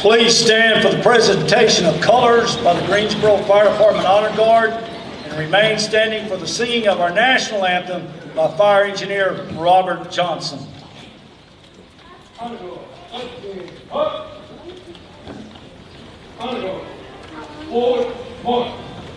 Please stand for the presentation of colors by the Greensboro Fire Department Honor Guard and remain standing for the singing of our national anthem by Fire Engineer Robert Johnson. Honor Guard, up. Honor Guard, forward, march.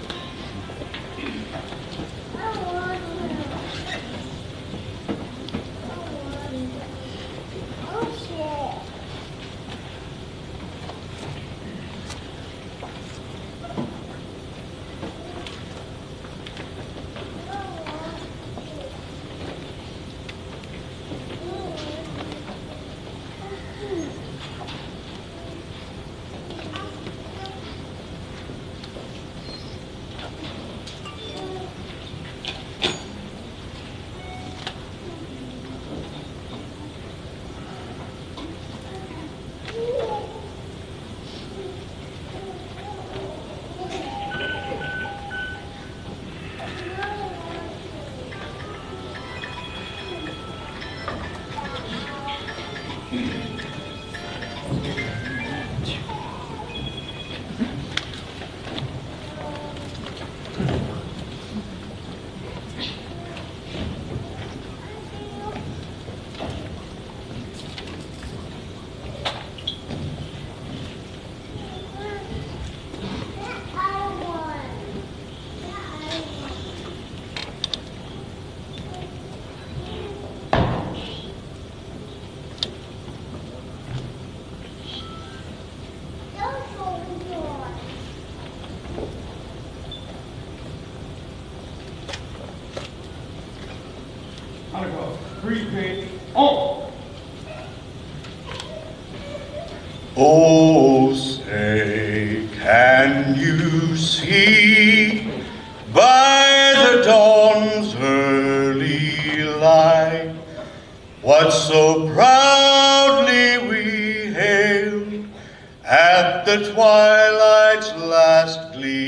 Oh, say, can you see by the dawn's early light what so proudly we hailed at the twilight's last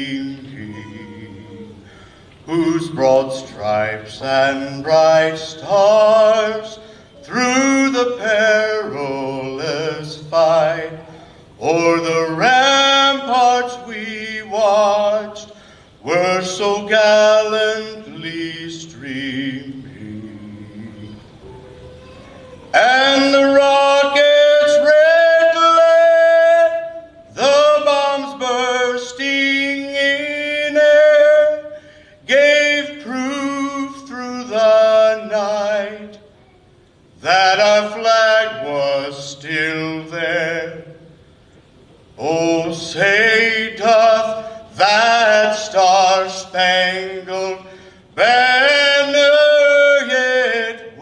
gleaming, whose broad stripes and bright stars through the perilous fight o'er the ramparts we watched were so gallantly streaming, and the rocket's red glare, the bombs bursting in air, gave proof through the night that our flag was still there. Oh, say doth that star-spangled banner yet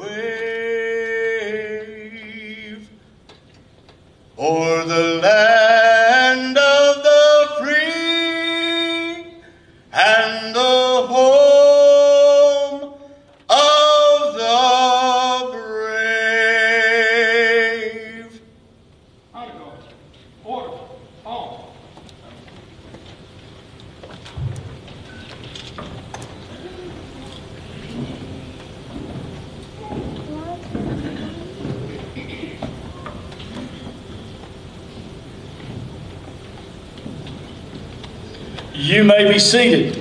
wave o'er the land of the free and the home of the brave? Honor Guard, order, on. You may be seated.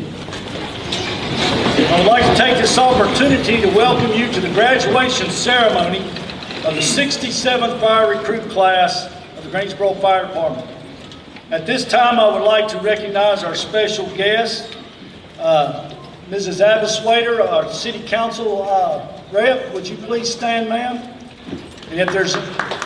I would like to take this opportunity to welcome you to the graduation ceremony of the 67th Fire Recruit Class of the Greensboro Fire Department. At this time, I would like to recognize our special guest, Mrs. Abiswader, our City Council rep. Would you please stand, ma'am? And if there's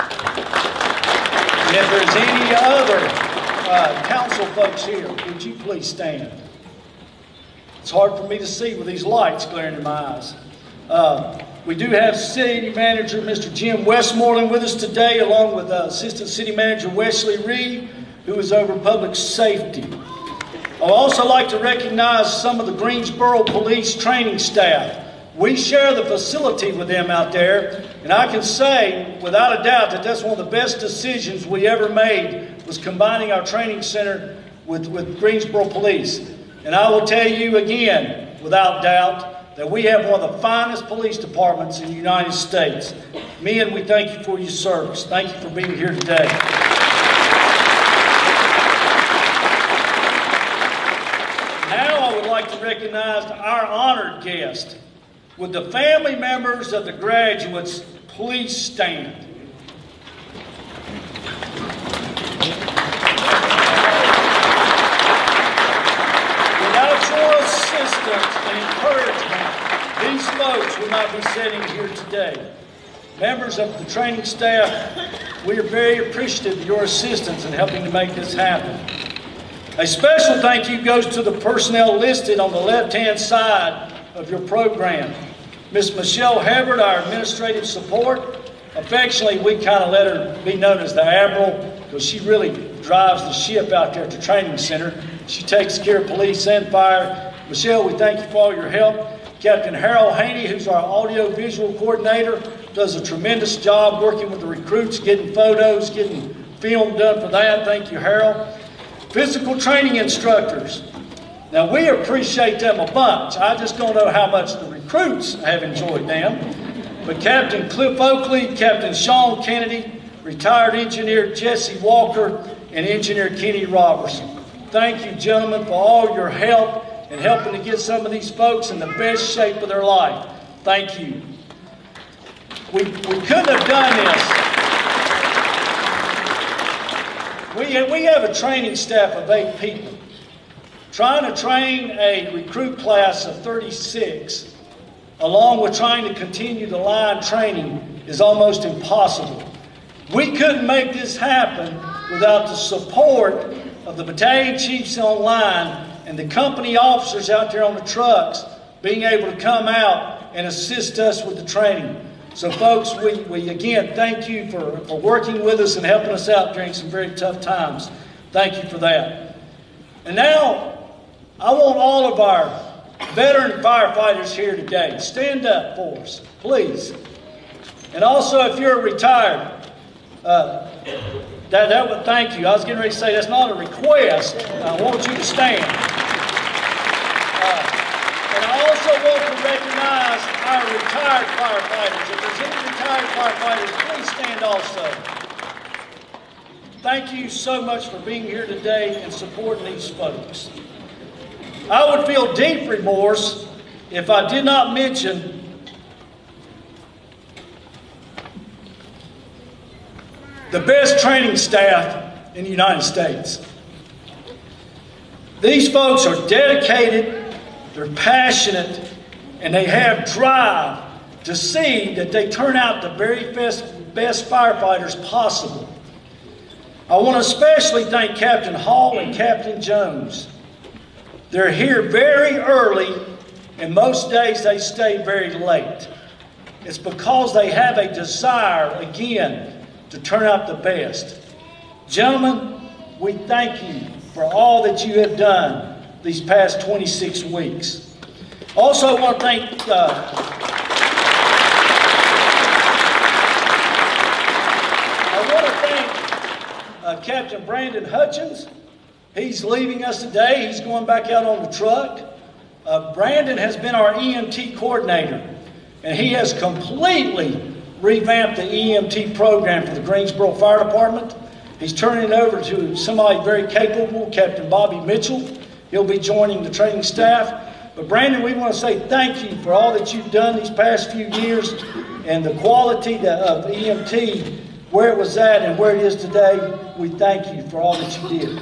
any other council folks here, would you please stand? It's hard for me to see with these lights glaring in my eyes. We do have City Manager Mr. Jim Westmoreland with us today, along with Assistant City Manager Wesley Reed, who is over public safety. I'd also like to recognize some of the Greensboro Police training staff. We share the facility with them out there, and I can say without a doubt that that's one of the best decisions we ever made, was combining our training center with Greensboro Police. And I will tell you again, without doubt, that we have one of the finest police departments in the United States. Men, we thank you for your service. Thank you for being here today. recognize our honored guest. Would the family members of the graduates please stand? Without your assistance and encouragement, these folks would not be sitting here today. Members of the training staff, we are very appreciative of your assistance in helping to make this happen. A special thank you goes to the personnel listed on the left-hand side of your program. Ms. Michelle Hebert, our administrative support. Affectionately, we kind of let her be known as the Admiral because she really drives the ship out there at the training center. She takes care of police and fire. Michelle, we thank you for all your help. Captain Harold Haney, who's our audio-visual coordinator, does a tremendous job working with the recruits, getting photos, getting film done for that. Thank you, Harold. Physical training instructors. Now, we appreciate them a bunch. I just don't know how much the recruits have enjoyed them. But Captain Cliff Oakley, Captain Sean Kennedy, retired engineer Jesse Walker, and engineer Kenny Robertson. Thank you, gentlemen, for all your help in helping to get some of these folks in the best shape of their life. Thank you. We couldn't have done this. We have a training staff of 8 people. Trying to train a recruit class of 36, along with trying to continue the line training, is almost impossible. We couldn't make this happen without the support of the battalion chiefs on line and the company officers out there on the trucks being able to come out and assist us with the training. So folks, we again thank you for working with us and helping us out during some very tough times. Thank you for that. And now, I want all of our veteran firefighters here today, stand up for us, please. And also, if you're retired, that would thank you. I was getting ready to say that's not a request. I want you to stand. And I also want to recognize our retired firefighters. If there's any retired firefighters, please stand also. Thank you so much for being here today and supporting these folks. I would feel deep remorse if I did not mention the best training staff in the United States. These folks are dedicated, they're passionate, and they have drive to see that they turn out the very best firefighters possible. I want to especially thank Captain Hall and Captain Jones. They're here very early, and most days they stay very late. It's because they have a desire, again, to turn out the best. Gentlemen, we thank you for all that you have done these past 26 weeks. Also, I want to thank Captain Brandon Hutchins. He's leaving us today. He's going back out on the truck. Brandon has been our EMT coordinator, and he has completely revamped the EMT program for the Greensboro Fire Department. He's turning it over to somebody very capable, Captain Bobby Mitchell. He'll be joining the training staff. But Brandon, we want to say thank you for all that you've done these past few years and the quality of EMT, where it was at and where it is today. We thank you for all that you did.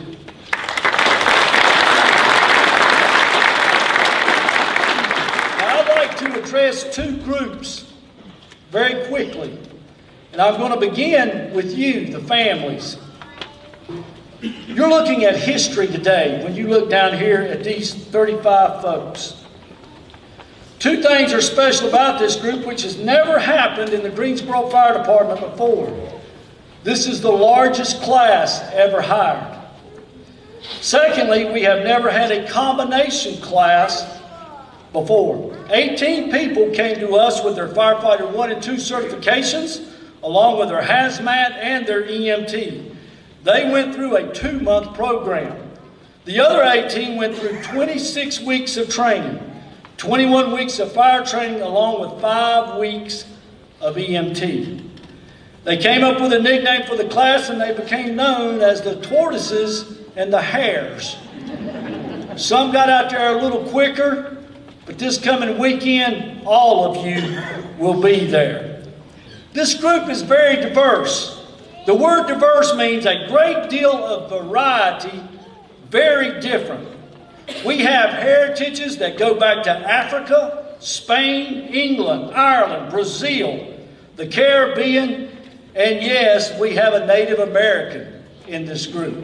Now, I'd like to address 2 groups very quickly. And I'm going to begin with you, the families. You're looking at history today when you look down here at these 35 folks. 2 things are special about this group which has never happened in the Greensboro Fire Department before. This is the largest class ever hired. Secondly, we have never had a combination class before. 18 people came to us with their Firefighter 1 and 2 certifications, along with their hazmat and their EMT. They went through a 2-month program. The other 18 went through 26 weeks of training, 21 weeks of fire training, along with 5 weeks of EMT. They came up with a nickname for the class, and they became known as the Tortoises and the Hares. Some got out there a little quicker, but this coming weekend, all of you will be there. This group is very diverse. The word diverse means a great deal of variety, very different. We have heritages that go back to Africa, Spain, England, Ireland, Brazil, the Caribbean, and yes, we have a Native American in this group.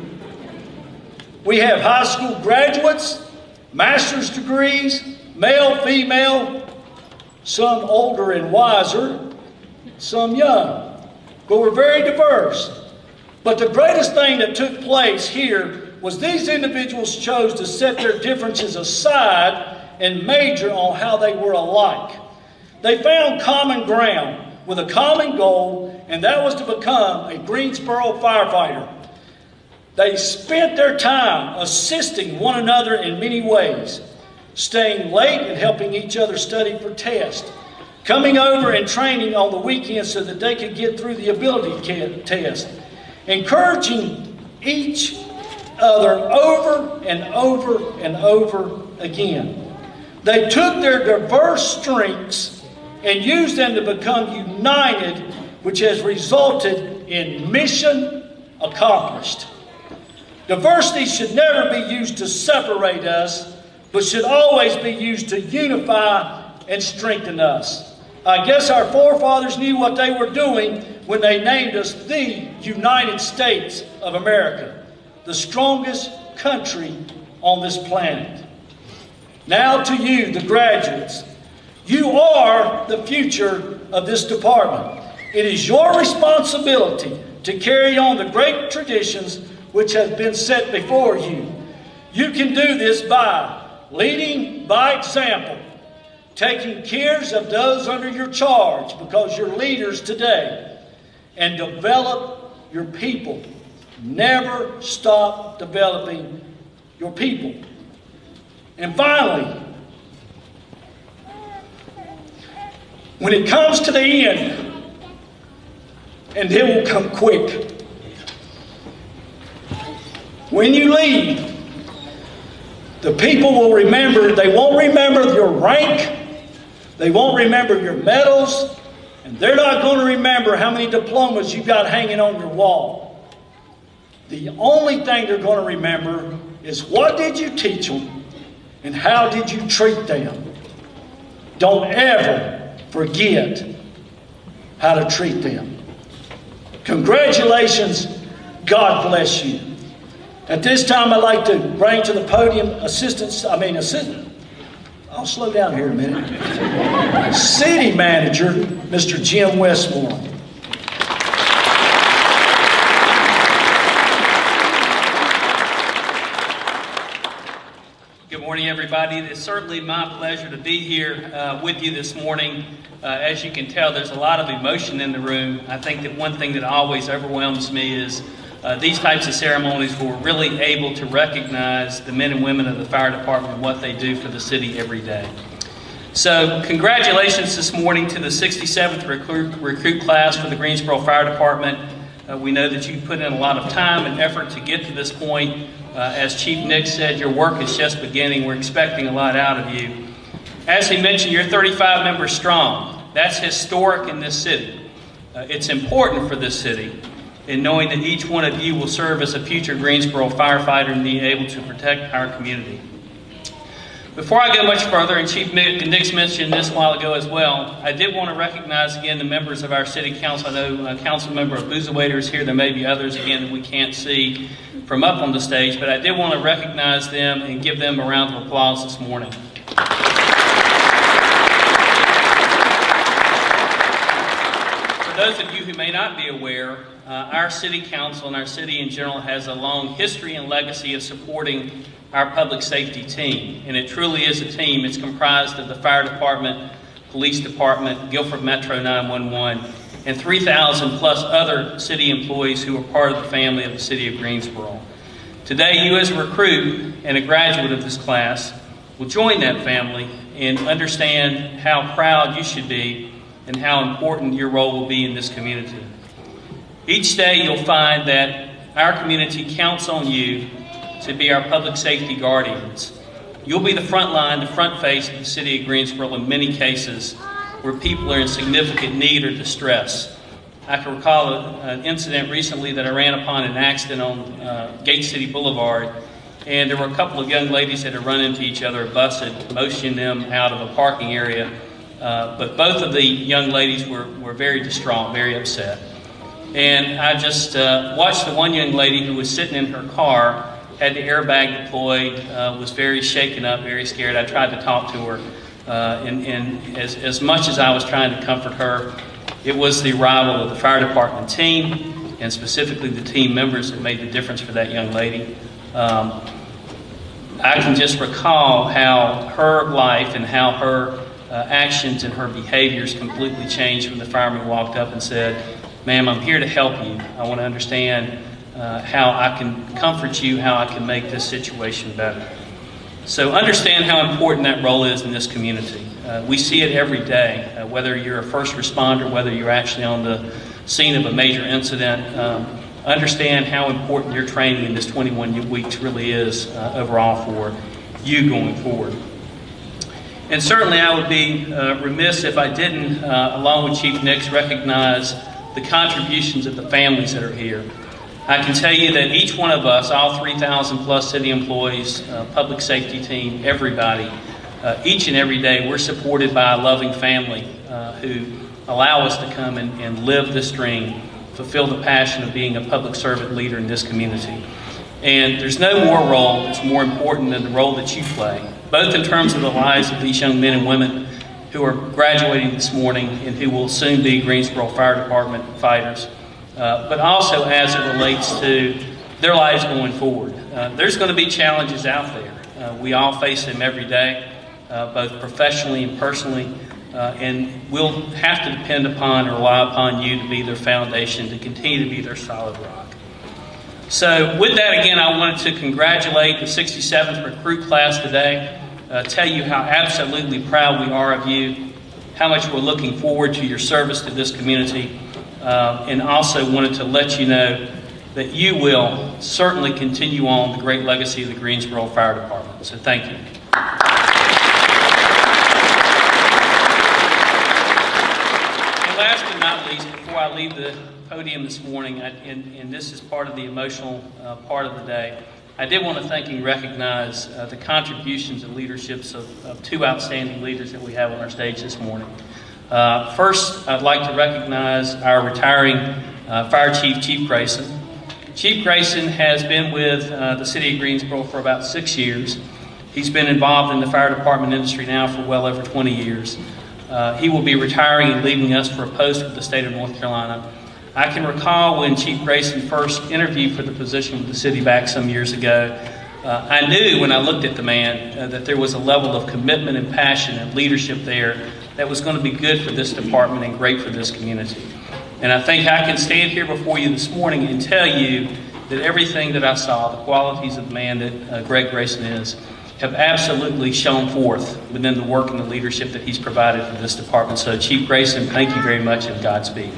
We have high school graduates, master's degrees, male, female, some older and wiser, some young. But we're very diverse. But the greatest thing that took place here was these individuals chose to set their differences aside and major on how they were alike. They found common ground with a common goal, and that was to become a Greensboro firefighter. They spent their time assisting one another in many ways, staying late and helping each other study for tests, coming over and training on the weekends so that they could get through the ability test, encouraging each other over and over and over again. They took their diverse strengths and used them to become united, which has resulted in mission accomplished. Diversity should never be used to separate us, but should always be used to unify and strengthen us. I guess our forefathers knew what they were doing when they named us the United States of America, the strongest country on this planet. Now to you, the graduates. You are the future of this department. It is your responsibility to carry on the great traditions which have been set before you. You can do this by leading by example, taking care of those under your charge because you're leaders today, and develop your people. Never stop developing your people. And finally, when it comes to the end, and it will come quick, when you leave, the people will remember. They won't remember your rank, they won't remember your medals, and they're not going to remember how many diplomas you got hanging on your wall. The only thing they're going to remember is what did you teach them and how did you treat them. Don't ever forget how to treat them. Congratulations. God bless you. At this time, I'd like to bring to the podium I'll slow down here a minute. City Manager, Mr. Jim Westmore. Good morning, everybody. It's certainly my pleasure to be here with you this morning. As you can tell, there's a lot of emotion in the room. I think that one thing that always overwhelms me is these types of ceremonies where we're really able to recognize the men and women of the fire department and what they do for the city every day. So congratulations this morning to the 67th recruit class for the Greensboro Fire Department. We know that you put in a lot of time and effort to get to this point. As Chief Nick said, your work is just beginning. We're expecting a lot out of you. As he mentioned, you're 35 members strong. That's historic in this city. It's important for this city in knowing that each one of you will serve as a future Greensboro firefighter and be able to protect our community. Before I go much further, and Chief Nick's mentioned this a while ago as well, I did want to recognize again the members of our City Council. I know Council Member Buzawader is here. There may be others again that we can't see from up on the stage, but I did want to recognize them and give them a round of applause this morning. For those of you who may not be aware, our City Council and our city in general has a long history and legacy of supporting our public safety team. And it truly is a team. It's comprised of the Fire Department, Police Department, Guilford Metro 911, and 3,000 plus other city employees who are part of the family of the city of Greensboro. Today, you as a recruit and a graduate of this class will join that family and understand how proud you should be and how important your role will be in this community. Each day you'll find that our community counts on you to be our public safety guardians. You'll be the front line, the front face of the city of Greensboro in many cases where people are in significant need or distress. I can recall an incident recently that I ran upon an accident on Gate City Boulevard, and there were a couple of young ladies that had run into each other. A bus had motioned them out of a parking area, but both of the young ladies were very distraught, very upset. And I just watched the one young lady who was sitting in her car, had the airbag deployed, was very shaken up, very scared. I tried to talk to her, and as much as I was trying to comfort her, it was the arrival of the fire department team, and specifically the team members, that made the difference for that young lady. I can just recall how her life and how her actions and her behaviors completely changed when the fireman walked up and said, "Ma'am, I'm here to help you. I want to understand how I can comfort you, how I can make this situation better." So understand how important that role is in this community. We see it every day, whether you're a first responder, whether you're actually on the scene of a major incident. Understand how important your training in this 21 weeks really is overall for you going forward. And certainly I would be remiss if I didn't, along with Chief Nix, recognize the contributions of the families that are here. I can tell you that each one of us, all 3,000 plus city employees, public safety team, everybody, each and every day we're supported by a loving family who allow us to come and live this dream, fulfill the passion of being a public servant leader in this community. And there's no more role that's more important than the role that you play, both in terms of the lives of these young men and women who are graduating this morning and who will soon be Greensboro Fire Department fighters, but also as it relates to their lives going forward. There's going to be challenges out there. We all face them every day, both professionally and personally, and we'll have to depend upon or rely upon you to be their foundation, to continue to be their solid rock. So with that, again, I wanted to congratulate the 67th recruit class today, tell you how absolutely proud we are of you, how much we're looking forward to your service to this community, and also wanted to let you know that you will certainly continue on the great legacy of the Greensboro Fire Department. So thank you. And last but not least, before I leave the podium this morning, and this is part of the emotional part of the day, I did want to thank and recognize the contributions and leaderships of two outstanding leaders that we have on our stage this morning. First, I'd like to recognize our retiring Fire Chief, Chief Grayson. Chief Grayson has been with the City of Greensboro for about 6 years. He's been involved in the fire department industry now for well over 20 years. He will be retiring and leaving us for a post with the state of North Carolina. I can recall when Chief Grayson first interviewed for the position with the city back some years ago, I knew when I looked at the man that there was a level of commitment and passion and leadership there that was going to be good for this department and great for this community. And I think I can stand here before you this morning and tell you that everything that I saw, the qualities of the man that Greg Grayson is, have absolutely shown forth within the work and the leadership that he's provided for this department. So Chief Grayson, thank you very much, and Godspeed.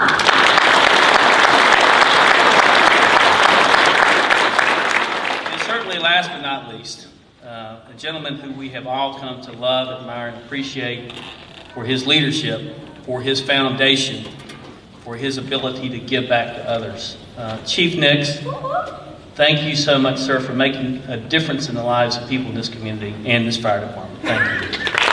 Last but not least, a gentleman who we have all come to love, admire, and appreciate for his leadership, for his foundation, for his ability to give back to others. Chief Nix, thank you so much, sir, for making a difference in the lives of people in this community and this fire department. Thank you.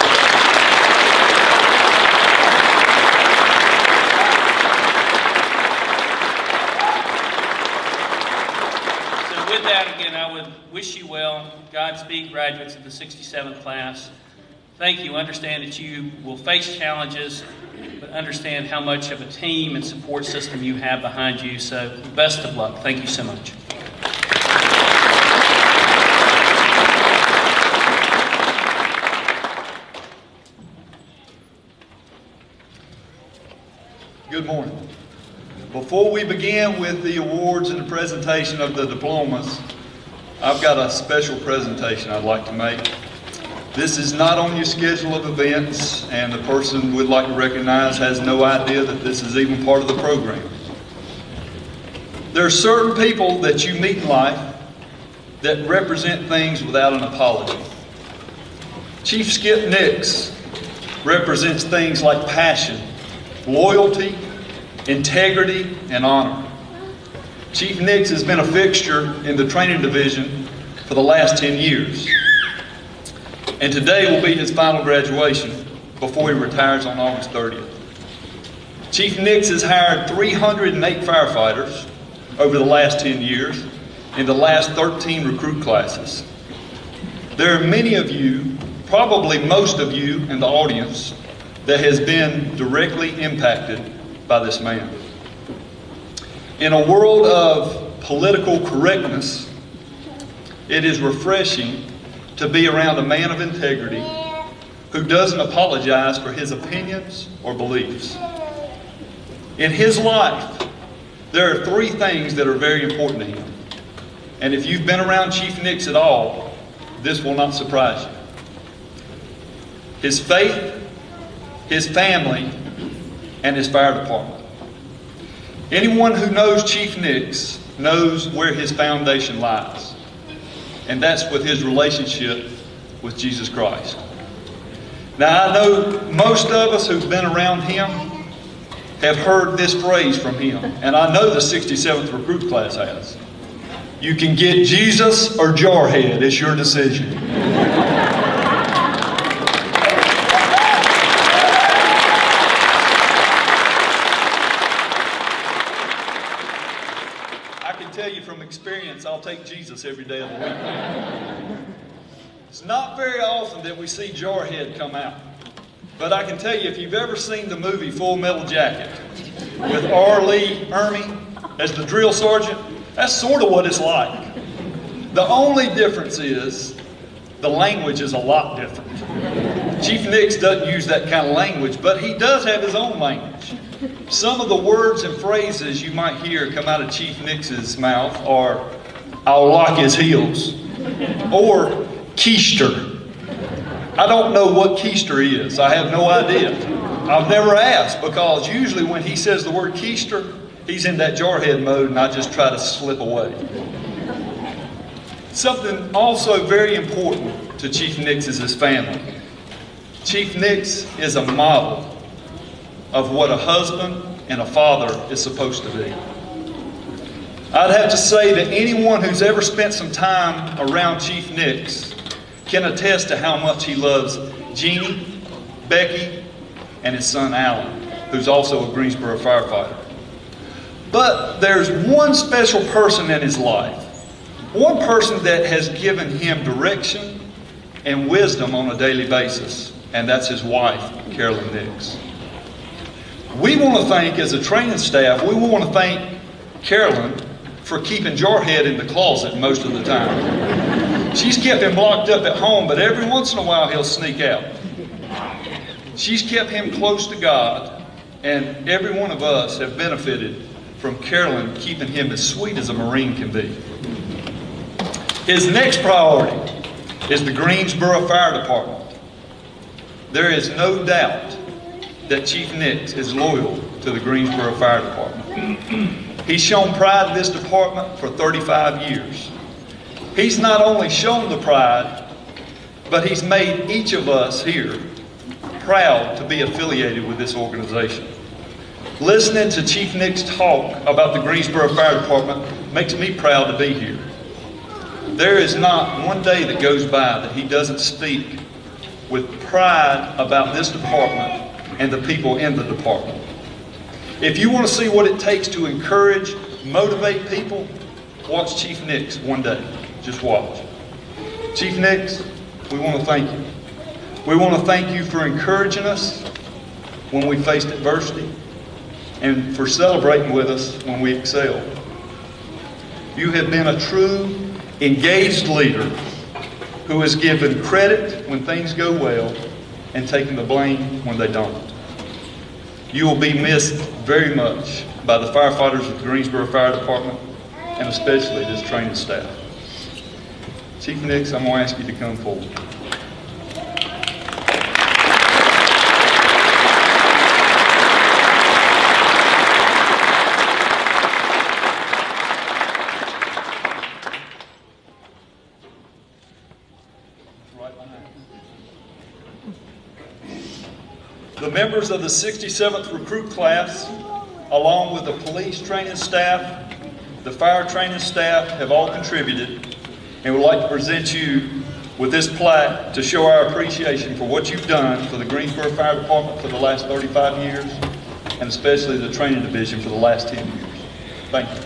With that, again, I would wish you well. Godspeed, graduates of the 67th class. Thank you. Understand that you will face challenges, but understand how much of a team and support system you have behind you. So best of luck. Thank you so much. Good morning. Before we begin with the awards and the presentation of the diplomas, I've got a special presentation I'd like to make. This is not on your schedule of events, and the person we'd like to recognize has no idea that this is even part of the program. There are certain people that you meet in life that represent things without an apology. Chief Skip Nix represents things like passion, loyalty, integrity, and honor. Chief Nix has been a fixture in the training division for the last 10 years. And today will be his final graduation before he retires on August 30th. Chief Nix has hired 308 firefighters over the last 10 years in the last 13 recruit classes. There are many of you, probably most of you in the audience, that has been directly impacted by this man. In a world of political correctness, it is refreshing to be around a man of integrity who doesn't apologize for his opinions or beliefs. In his life, there are three things that are very important to him. And if you've been around Chief Nix at all, this will not surprise you. His faith, his family, and his fire department. Anyone who knows Chief Nix knows where his foundation lies. And that's with his relationship with Jesus Christ. Now, I know most of us who've been around him have heard this phrase from him, and I know the 67th recruit class has. You can get Jesus or Jarhead, it's your decision. I can tell you from experience, I'll take Jesus every day of the week. It's not very often that we see Jarhead come out. But I can tell you, if you've ever seen the movie Full Metal Jacket with R. Lee Ermey as the drill sergeant, that's sort of what it's like. The only difference is the language is a lot different. Chief Nix doesn't use that kind of language, but he does have his own language. Some of the words and phrases you might hear come out of Chief Nix's mouth are, "I'll lock his heels," or "keister." I don't know what keister is. I have no idea. I've never asked, because usually when he says the word keister, he's in that Jarhead mode and I just try to slip away. Something also very important to Chief Nix is his family. Chief Nix is a model of what a husband and a father is supposed to be. I'd have to say that anyone who's ever spent some time around Chief Nix can attest to how much he loves Jeannie, Becky, and his son Alan, who's also a Greensboro firefighter. But there's one special person in his life, one person that has given him direction and wisdom on a daily basis, and that's his wife, Carolyn Nix. We want to thank, as a training staff, we want to thank Carolyn for keeping Jarhead in the closet most of the time. She's kept him locked up at home, but every once in a while he'll sneak out. She's kept him close to God, and every one of us have benefited from Carolyn keeping him as sweet as a Marine can be. His next priority is the Greensboro Fire Department. There is no doubt that Chief Nix is loyal to the Greensboro Fire Department. He's shown pride in this department for 35 years. He's not only shown the pride, but he's made each of us here proud to be affiliated with this organization. Listening to Chief Nix talk about the Greensboro Fire Department makes me proud to be here. There is not one day that goes by that he doesn't speak with pride about this department and the people in the department. If you want to see what it takes to encourage, motivate people, watch Chief Nix one day. Just watch. Chief Nix, we want to thank you. We want to thank you for encouraging us when we faced adversity and for celebrating with us when we excelled. You have been a true, engaged leader who has given credit when things go well and taken the blame when they don't. You will be missed very much by the firefighters of the Greensboro Fire Department and especially this training staff. Chief Nix, I'm going to ask you to come forward. Right behind you. members of the 67th recruit class, along with the police training staff, the fire training staff, have all contributed, and would like to present you with this plaque to show our appreciation for what you've done for the Greensboro Fire Department for the last 35 years, and especially the training division for the last 10 years. Thank you.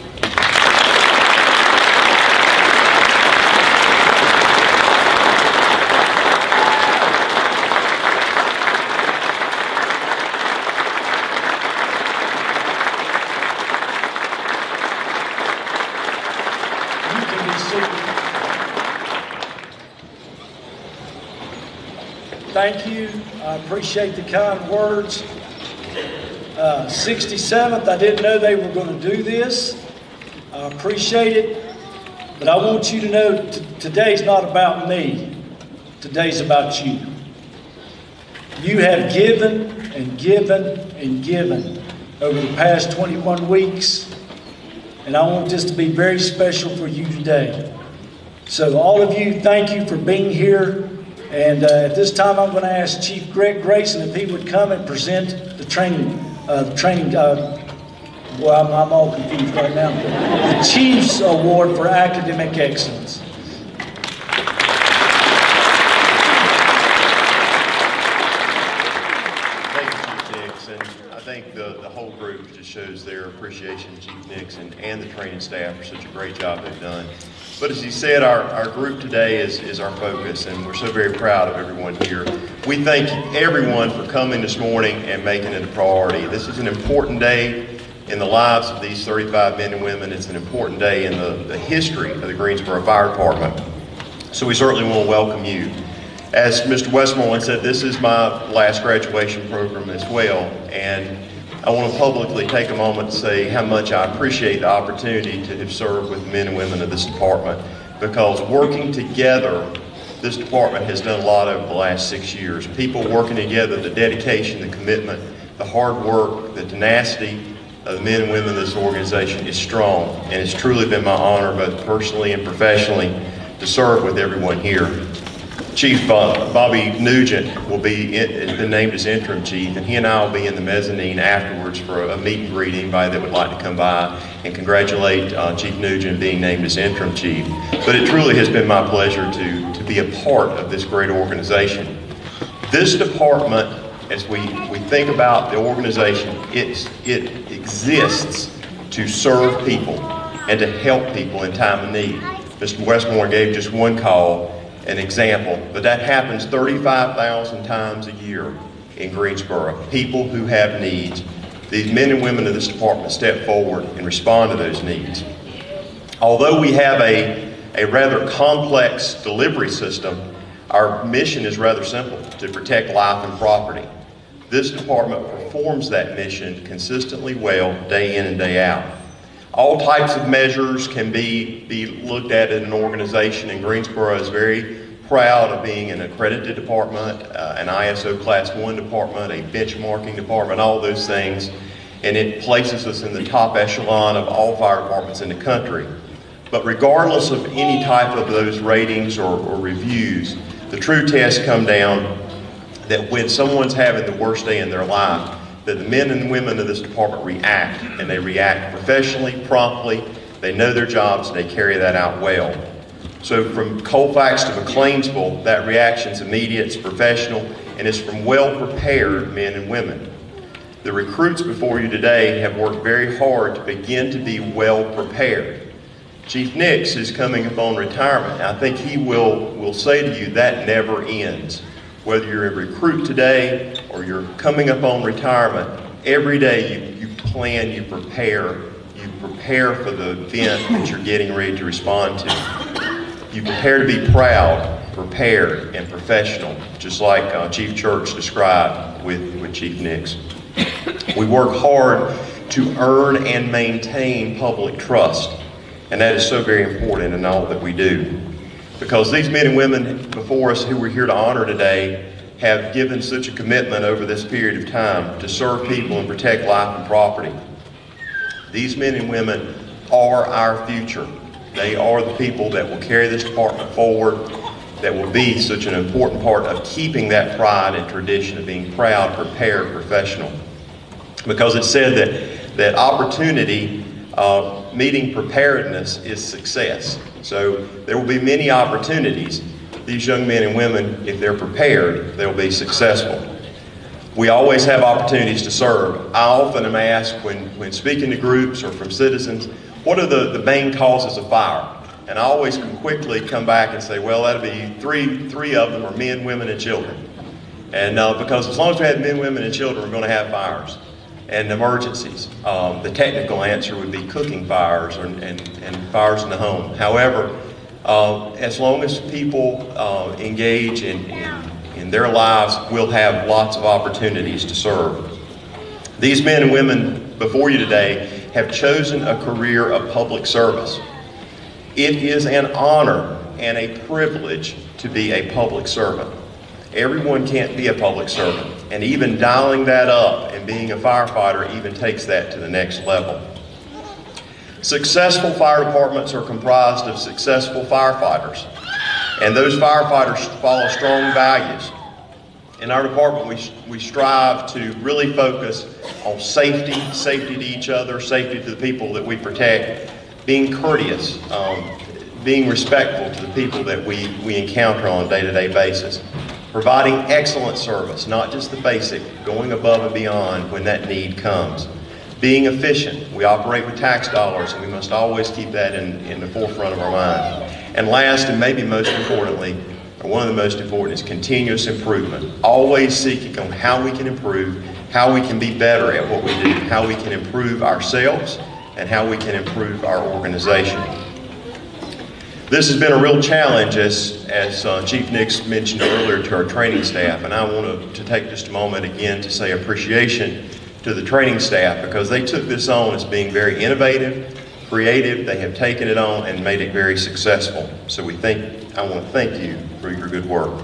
Thank you. I appreciate the kind words. 67th, I didn't know they were going to do this. I appreciate it. But I want you to know today's not about me. Today's about you. You have given and given and given over the past 21 weeks. And I want this to be very special for you today. So all of you, thank you for being here. And at this time, I'm going to ask Chief Greg Grayson if he would come and present the training. Well, I'm all confused right now. The Chief's Award for Academic Excellence. Thank you, Chief Nix, and I think the whole group just shows their appreciation to Chief Nix and the training staff for such a great job they've done. But as he said, our group today is our focus, and we're so very proud of everyone here. We thank everyone for coming this morning and making it a priority. This is an important day in the lives of these 35 men and women. It's an important day in the history of the Greensboro Fire Department. So we certainly want to welcome you. As Mr. Westmoreland said, this is my last graduation program as well, and I want to publicly take a moment to say how much I appreciate the opportunity to have served with the men and women of this department, because working together, this department has done a lot over the last 6 years. People working together, the dedication, the commitment, the hard work, the tenacity of the men and women of this organization is strong, and it's truly been my honor, both personally and professionally, to serve with everyone here. Chief Bobby Nugent has been named as interim chief, and he and I will be in the mezzanine afterwards for a meet and greet. Anybody that would like to come by and congratulate Chief Nugent being named as interim chief. But it truly has been my pleasure to be a part of this great organization. This department, as we think about the organization, it exists to serve people and to help people in time of need. Mr. Westmore gave just one call, an example, but that happens 35,000 times a year in Greensboro. People who have needs. These men and women of this department step forward and respond to those needs. Although we have a rather complex delivery system, our mission is rather simple: to protect life and property. This department performs that mission consistently well, day in and day out. All types of measures can be looked at in an organization, and Greensboro is very proud of being an accredited department, an ISO Class 1 department, a benchmarking department, all those things, and it places us in the top echelon of all fire departments in the country. But regardless of any type of those ratings or reviews, the true tests come down that when someone's having the worst day in their life, that the men and women of this department react, and they react professionally, promptly. They know their jobs, and they carry that out well. So from Colfax to McLeansville, that reaction's immediate, it's professional, and it's from well-prepared men and women. The recruits before you today have worked very hard to begin to be well-prepared. Chief Nix is coming upon retirement. I think he will say to you that never ends. Whether you're a recruit today or you're coming up on retirement, every day you plan, you prepare for the event that you're getting ready to respond to. You prepare to be proud, prepared, and professional, just like Chief Church described with Chief Nix. We work hard to earn and maintain public trust, and that is so very important in all that we do. Because these men and women before us who we're here to honor today have given such a commitment over this period of time to serve people and protect life and property. These men and women are our future. They are the people that will carry this department forward, that will be such an important part of keeping that pride and tradition of being proud, prepared, professional. Because it said that opportunity meeting preparedness is success. So there will be many opportunities. These young men and women, if they're prepared, they'll be successful. We always have opportunities to serve. I often am asked when speaking to groups or from citizens, what are the main causes of fire? And I always can quickly come back and say, well, that'll be three of them are men, women, and children. And because as long as we have men, women, and children, we're going to have fires and emergencies. The technical answer would be cooking fires and fires in the home. However, as long as people engage in their lives, we'll have lots of opportunities to serve. These men and women before you today have chosen a career of public service. It is an honor and a privilege to be a public servant. Everyone can't be a public servant, and even dialing that up and being a firefighter even takes that to the next level. Successful fire departments are comprised of successful firefighters, and those firefighters follow strong values. In our department, we strive to really focus on safety to each other, safety to the people that we protect, being courteous, being respectful to the people that we encounter on a day-to-day basis, providing excellent service, not just the basic, going above and beyond when that need comes. Being efficient, we operate with tax dollars, and we must always keep that in the forefront of our mind. And last, and maybe most importantly, or one of the most important, is continuous improvement. Always seeking on how we can improve, how we can be better at what we do, how we can improve ourselves, and how we can improve our organization. This has been a real challenge, as Chief Nix mentioned earlier, to our training staff, and I want to take just a moment again to say appreciation to the training staff, because they took this on as being very innovative, creative. They have taken it on and made it very successful. So I want to thank you for your good work.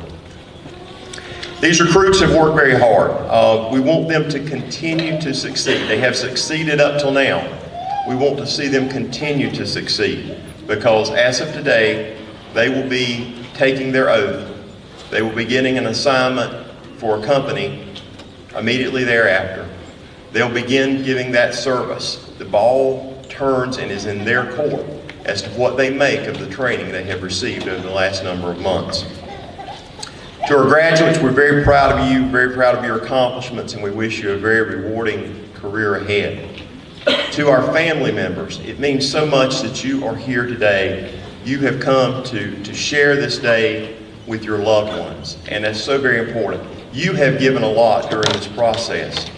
These recruits have worked very hard. We want them to continue to succeed. They have succeeded up till now. We want to see them continue to succeed, because as of today, they will be taking their oath. They will be getting an assignment for a company immediately thereafter. They'll begin giving that service. The ball turns and is in their court as to what they make of the training they have received over the last number of months. To our graduates, we're very proud of you, very proud of your accomplishments, and we wish you a very rewarding career ahead. To our family members, it means so much that you are here today. You have come to share this day with your loved ones, and that's so very important. You have given a lot during this process.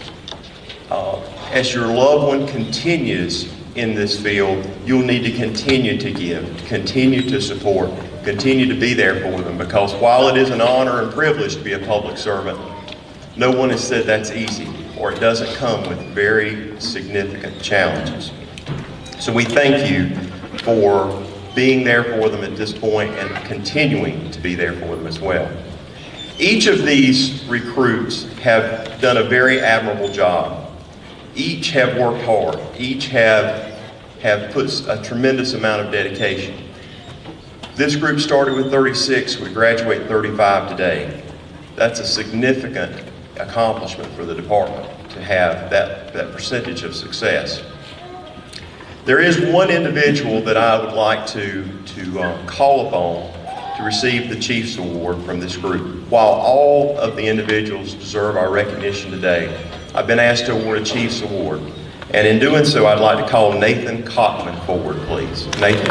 As your loved one continues in this field, you'll need to continue to give, continue to support, continue to be there for them, because while it is an honor and privilege to be a public servant, no one has said that's easy, or it doesn't come with very significant challenges. So we thank you for being there for them at this point and continuing to be there for them as well. Each of these recruits have done a very admirable job. Each have worked hard. Each have put a tremendous amount of dedication. This group started with 36. We graduate 35 today. That's a significant accomplishment for the department to have that percentage of success. There is one individual that I would like to call upon to receive the Chiefs Award from this group. While all of the individuals deserve our recognition today, I've been asked to award a Chiefs Award. And in doing so, I'd like to call Nathan Cockman forward, please. Nathan.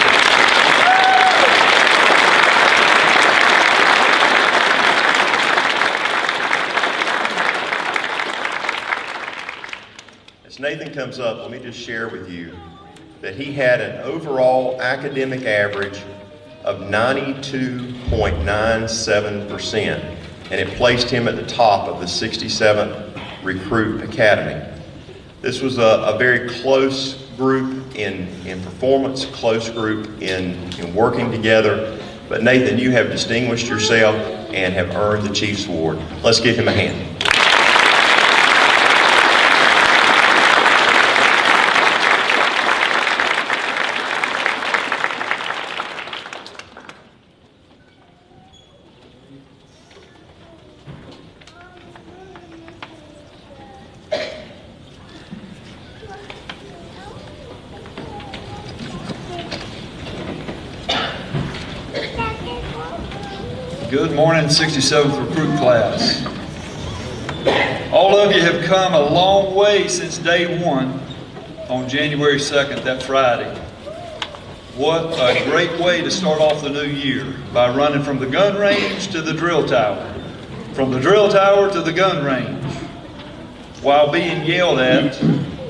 As Nathan comes up, let me just share with you that he had an overall academic average of 92.97%, and it placed him at the top of the 67th Recruit Academy. This was a very close group in performance, close group in working together. But Nathan, you have distinguished yourself and have earned the Chiefs Award. Let's give him a hand. Good morning, 67th recruit class. All of you have come a long way since day one on January 2nd, that Friday. What a great way to start off the new year, by running from the gun range to the drill tower, from the drill tower to the gun range, while being yelled at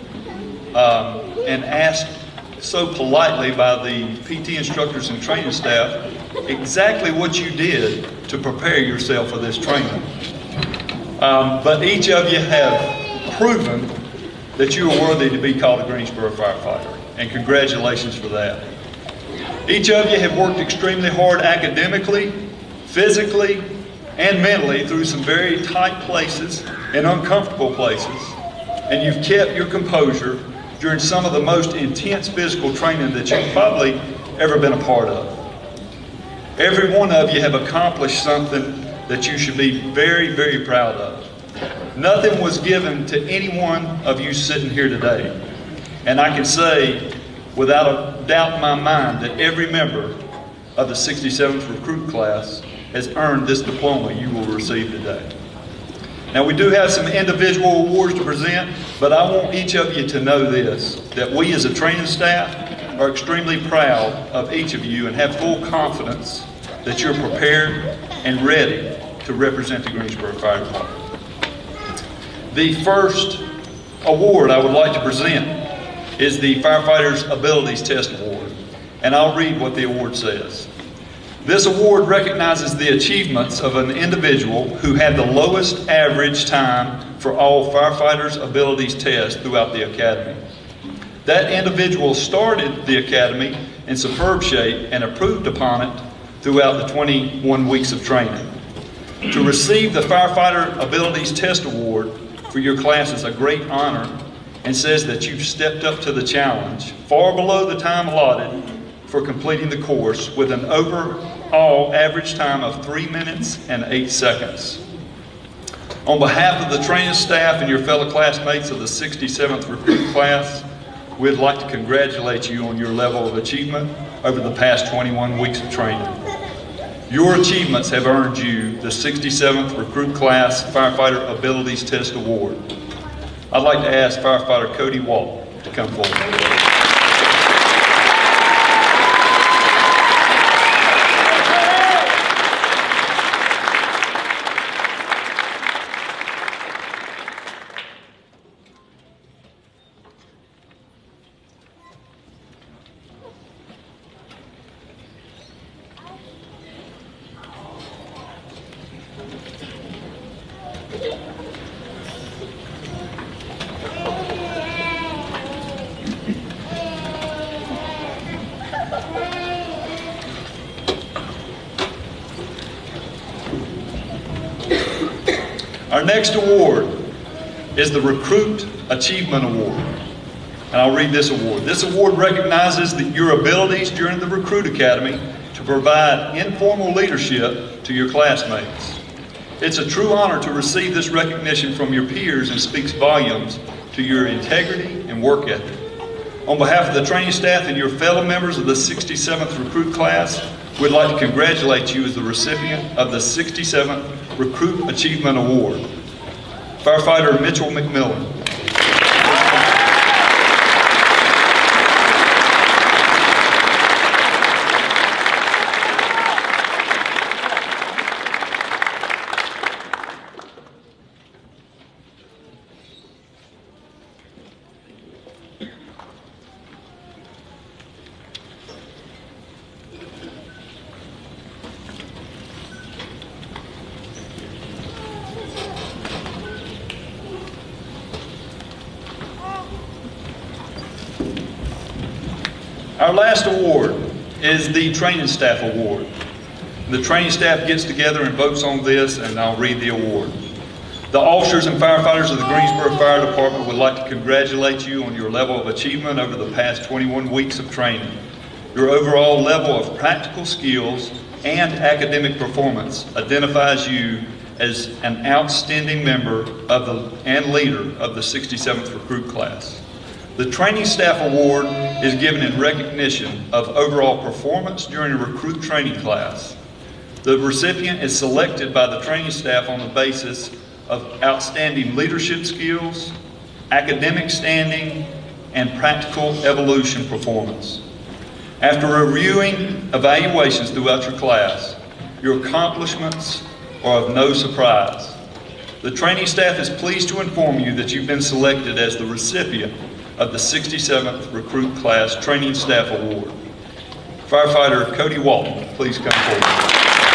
and asked so politely by the PT instructors and training staff exactly what you did to prepare yourself for this training. But each of you have proven that you are worthy to be called a Greensboro firefighter, and congratulations for that. Each of you have worked extremely hard academically, physically, and mentally through some very tight places and uncomfortable places, and you've kept your composure during some of the most intense physical training that you've probably ever been a part of. Every one of you have accomplished something that you should be very, very proud of. Nothing was given to any one of you sitting here today. And I can say, without a doubt in my mind, that every member of the 67th recruit class has earned this diploma you will receive today. Now, we do have some individual awards to present, but I want each of you to know this, that we as a training staff are extremely proud of each of you and have full confidence that you're prepared and ready to represent the Greensboro Fire Department. The first award I would like to present is the Firefighters Abilities Test Award, and I'll read what the award says. This award recognizes the achievements of an individual who had the lowest average time for all Firefighters Abilities tests throughout the Academy. That individual started the Academy in superb shape and improved upon it throughout the 21 weeks of training. To receive the Firefighter Abilities Test Award for your class is a great honor and says that you've stepped up to the challenge, far below the time allotted for completing the course, with an overall average time of 3 minutes and 8 seconds. On behalf of the training staff and your fellow classmates of the 67th recruit class, we'd like to congratulate you on your level of achievement over the past 21 weeks of training. Your achievements have earned you the 67th Recruit Class Firefighter Abilities Test Award. I'd like to ask Firefighter Cody Walt to come forward. Our next award is the Recruit Achievement Award, and I'll read this award. This award recognizes your abilities during the Recruit Academy to provide informal leadership to your classmates. It's a true honor to receive this recognition from your peers and speaks volumes to your integrity and work ethic. On behalf of the training staff and your fellow members of the 67th Recruit Class, we'd like to congratulate you as the recipient of the 67th Recruit Achievement Award. Firefighter Mitchell McMillan. Our last award is the Training Staff Award. The training staff gets together and votes on this, and I'll read the award. The officers and firefighters of the Greensboro Fire Department would like to congratulate you on your level of achievement over the past 21 weeks of training. Your overall level of practical skills and academic performance identifies you as an outstanding member of and leader of the 67th Recruit Class. The Training Staff Award is given in recognition of overall performance during a recruit training class. The recipient is selected by the training staff on the basis of outstanding leadership skills, academic standing, and practical evolution performance. After reviewing evaluations throughout your class, your accomplishments are of no surprise. The training staff is pleased to inform you that you've been selected as the recipient of the 67th Recruit Class Training Staff Award. Firefighter Cody Walton, please come forward.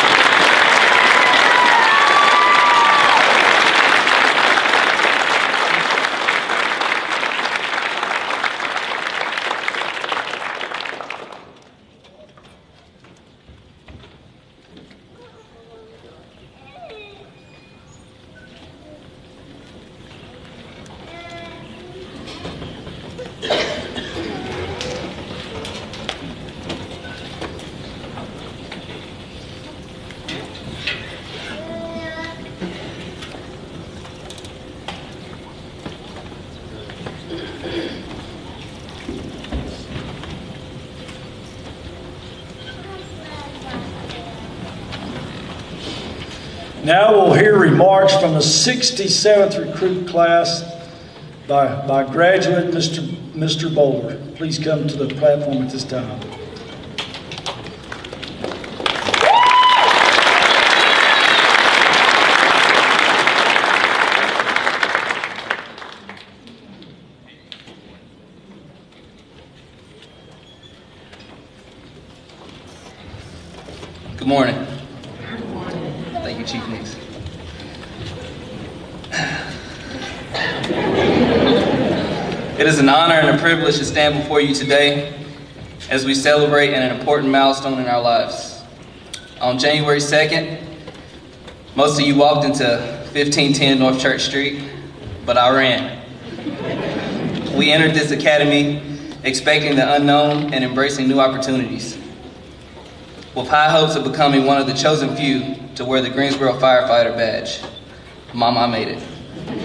Now we'll hear remarks from the 67th recruit class by graduate Mr. Bowler. Please come to the platform at this time. Good morning. Thank you, Chief Nix. It is an honor and a privilege to stand before you today as we celebrate an important milestone in our lives. On January 2nd, most of you walked into 1510 North Church Street, but I ran. We entered this academy expecting the unknown and embracing new opportunities, with high hopes of becoming one of the chosen few to wear the Greensboro Firefighter badge. Mama, I made it.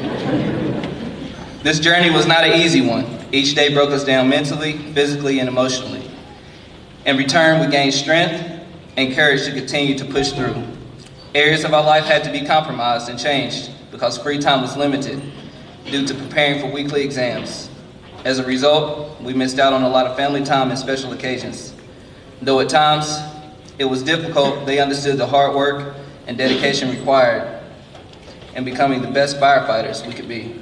This journey was not an easy one. Each day broke us down mentally, physically, and emotionally. In return, we gained strength and courage to continue to push through. Areas of our life had to be compromised and changed because free time was limited due to preparing for weekly exams. As a result, we missed out on a lot of family time and special occasions. Though at times, it was difficult, they understood the hard work and dedication required in becoming the best firefighters we could be.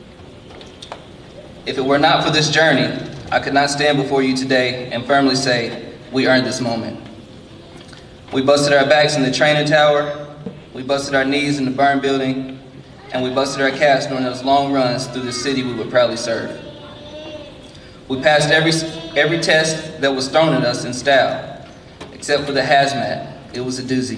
If it were not for this journey, I could not stand before you today and firmly say, we earned this moment. We busted our backs in the training tower, we busted our knees in the burn building, and we busted our calves during those long runs through the city we would proudly serve. We passed every test that was thrown at us in style. Except for the hazmat, it was a doozy.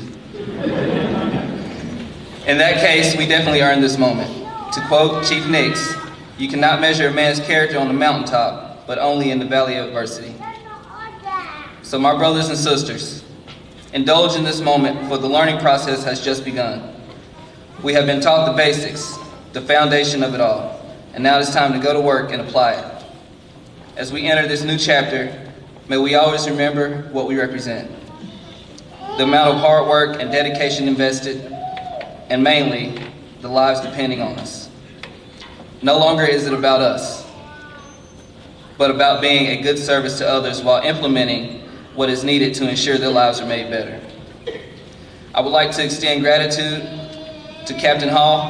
In that case, we definitely earned this moment. To quote Chief Nix, you cannot measure a man's character on the mountaintop, but only in the valley of adversity. So my brothers and sisters, indulge in this moment, for the learning process has just begun. We have been taught the basics, the foundation of it all, and now it's time to go to work and apply it. As we enter this new chapter, may we always remember what we represent. The amount of hard work and dedication invested, and mainly, the lives depending on us. No longer is it about us, but about being a good service to others while implementing what is needed to ensure their lives are made better. I would like to extend gratitude to Captain Hall,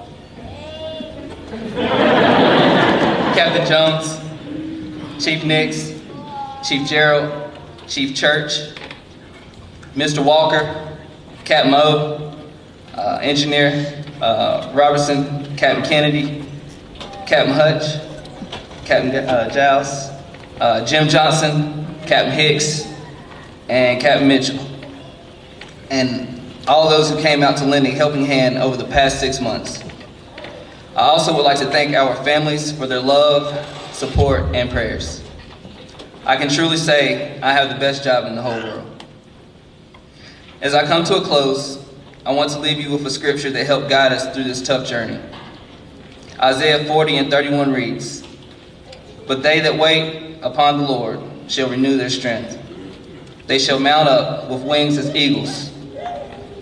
Captain Jones, Chief Nix, Chief Gerald, Chief Church, Mr. Walker, Captain Moe, Engineer Robertson, Captain Kennedy, Captain Hutch, Captain Giles, Jim Johnson, Captain Hicks, and Captain Mitchell, and all those who came out to lend a helping hand over the past 6 months. I also would like to thank our families for their love, support, and prayers. I can truly say I have the best job in the whole world. As I come to a close, I want to leave you with a scripture that helped guide us through this tough journey. Isaiah 40:31 reads, "But they that wait upon the Lord shall renew their strength. They shall mount up with wings as eagles.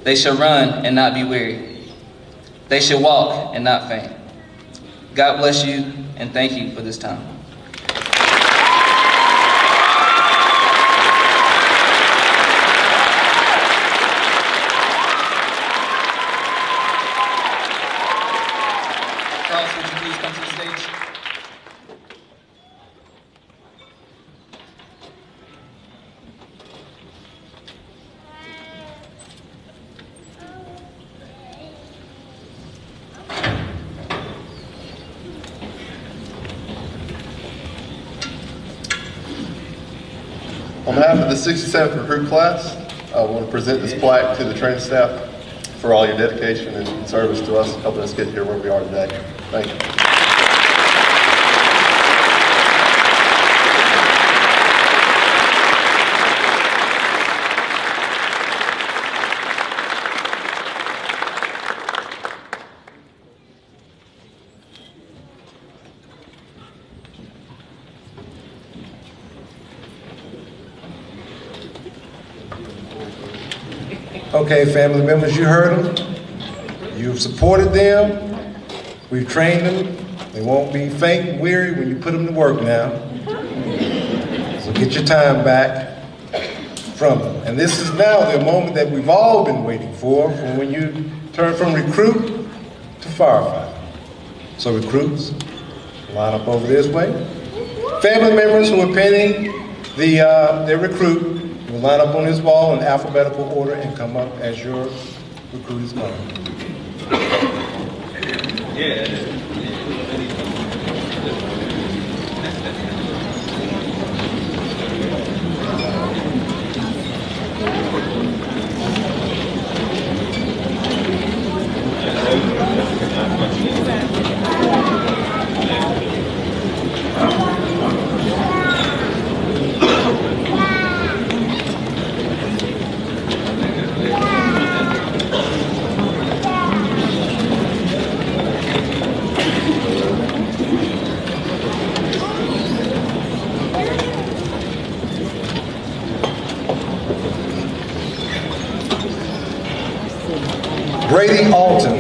They shall run and not be weary. They shall walk and not faint. God bless you, and thank you for this time. Charles, would you please come to the stage? On behalf of the 67th recruit class, I want to present this plaque to the training staff for all your dedication and service to us, helping us get here where we are today. Thank you. Okay, family members, you heard them. You've supported them. We've trained them. They won't be faint and weary when you put them to work now. So get your time back from them. And this is now the moment that we've all been waiting for when you turn from recruit to firefighter. So recruits, line up over this way. Family members who are pinning their recruit will line up on this wall in alphabetical order and come up as your recruit is coming. Brady Alton,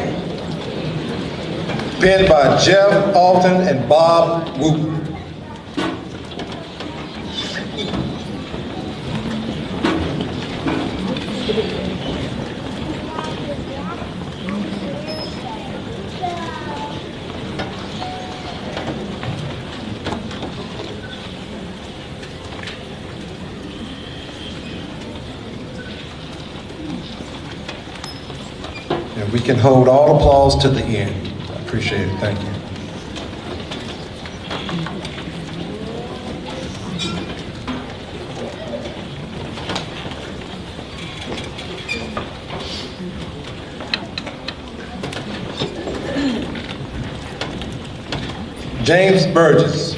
penned by Jeff Alton and Bob Wooten. And we can hold all applause to the end. I appreciate it. Thank you. James Burgess,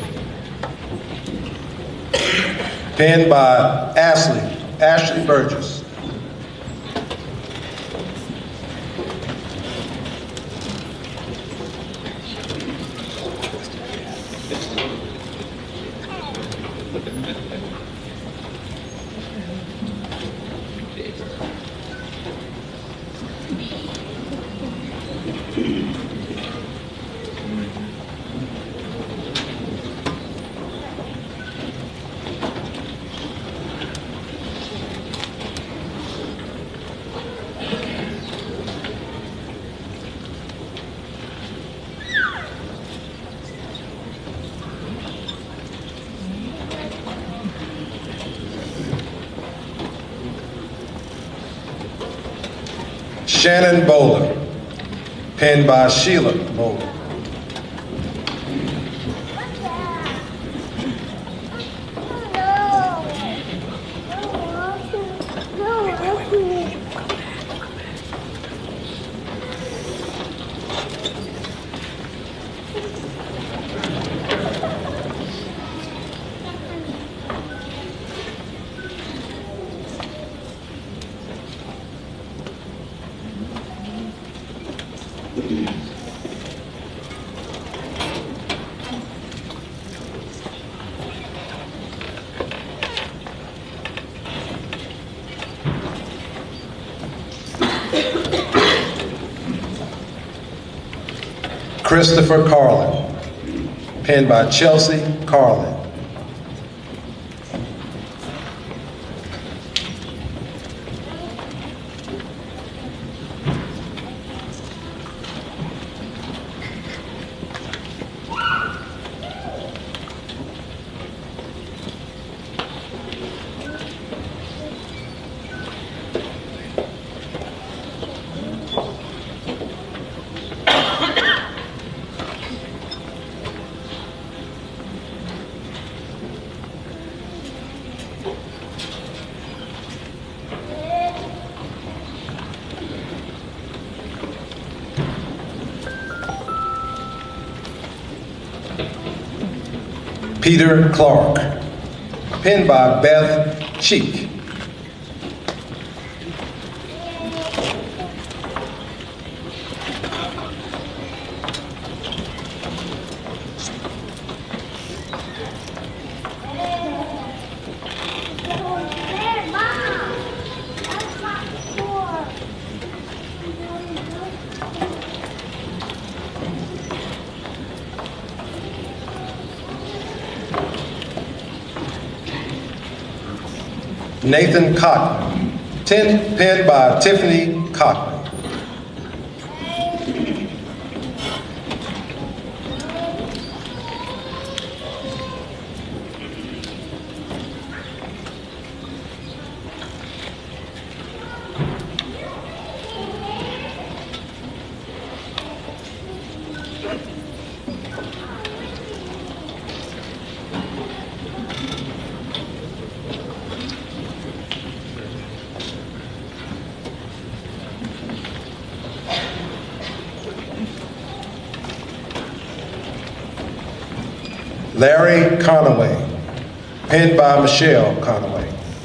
penned by Ashley Burgess. Shannon Bowler, penned by Sheila Bowler. Christopher Carlin, penned by Chelsea Carlin. Peter Clark, penned by Beth Cheek. Nathan Cotton, penned by Tiffany Cochran. Larry Conaway, penned by Michelle Conaway.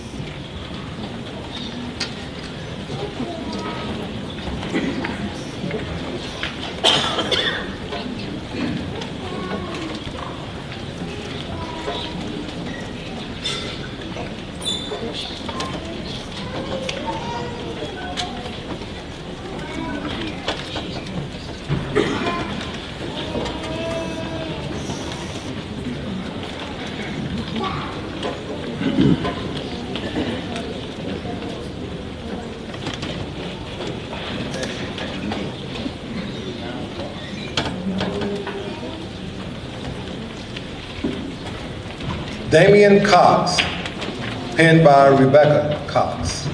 Damian Cox, penned by Rebecca Cox.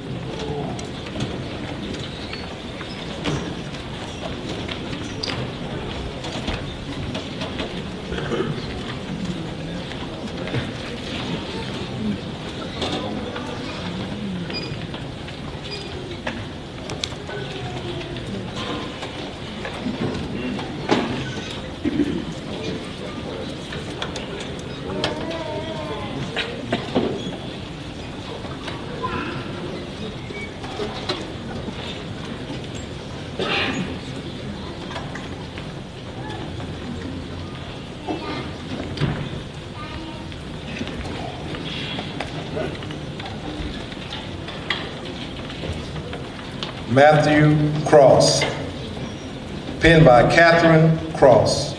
Matthew Cross, penned by Catherine Cross.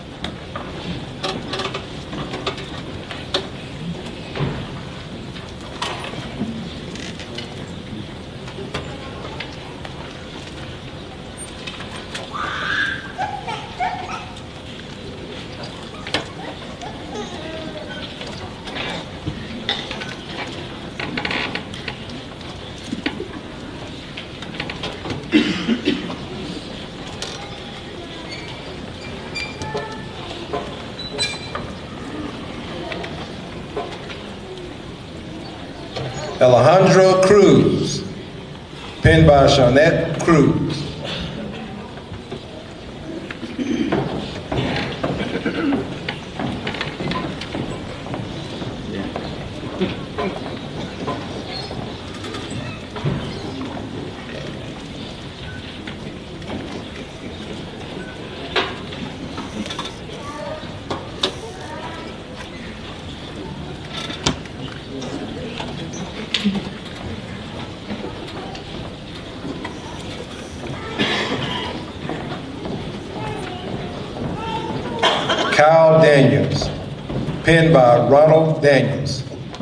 Alejandro Cruz, penned by Shawnette Cruz. penned by Ronald Daniels.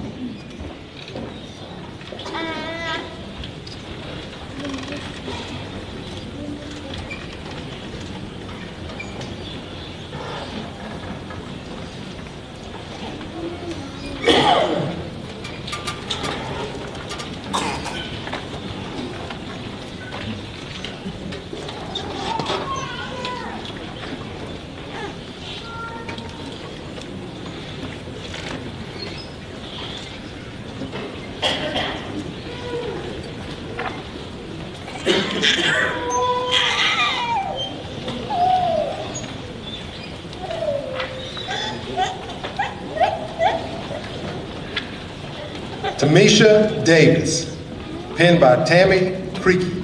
Tamisha Davis, penned by Tammy Creaky.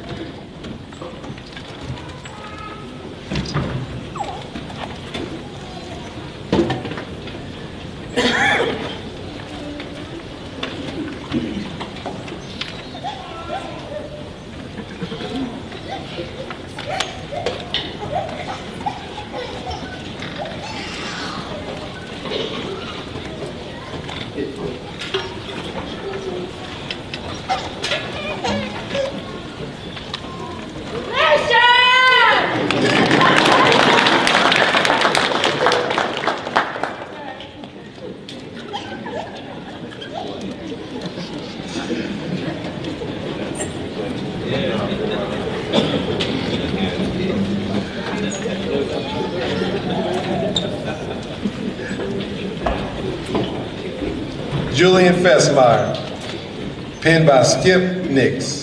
Julian Fessmeyer, penned by Skip Nix.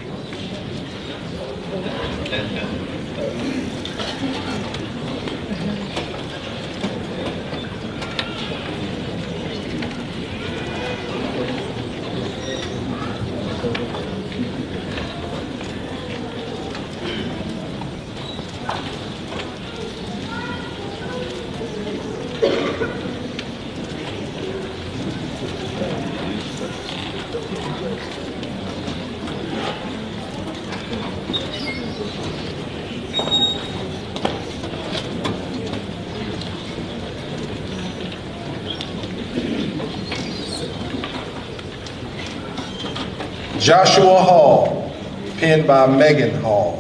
Joshua Hall, penned by Megan Hall.